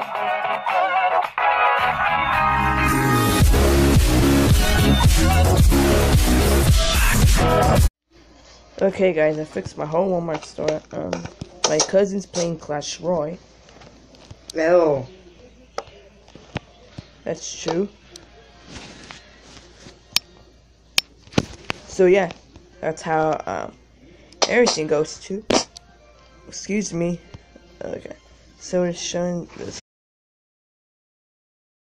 Okay guys, I fixed my whole Walmart store. My cousin's playing Clash Royale. Oh. That's true. So yeah, that's how everything goes to. Excuse me. Okay. So it's showing this